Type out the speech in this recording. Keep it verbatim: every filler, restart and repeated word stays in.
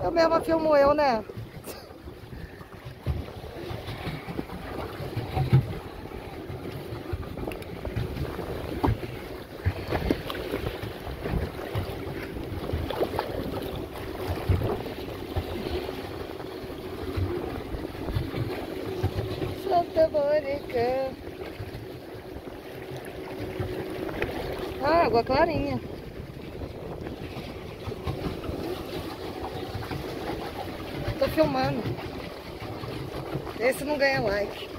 Eu mesma filmo eu, né? Santa Mônica. Ah, água clarinha. Tô filmando. Esse não ganha like.